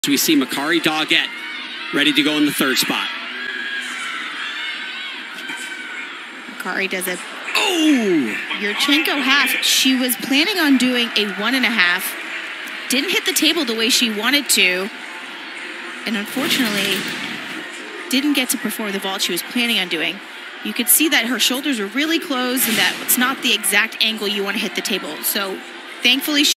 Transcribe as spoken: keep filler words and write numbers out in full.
We see Makarri dogette ready to go in the third spot. Makarri does a Oh! yurchenko half. She was planning on doing a one and a half. Didn't hit the table the way she wanted to. And unfortunately, didn't get to perform the vault she was planning on doing. You could see that her shoulders were really closed and that it's not the exact angle you want to hit the table. So thankfully, she